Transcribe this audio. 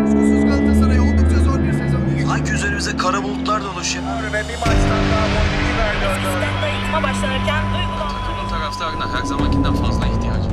Kuşkusuz Galatasaray oldukça zor bir sezon geçirdi. Sanki üzerimize kara bulutlar dolaşıyor. Ve bir maçtan daha boynu verdi. Eskiden de yıkıma başlanırken duygulandı. Takımın taraftarına her zamankinden fazla ihtiyacı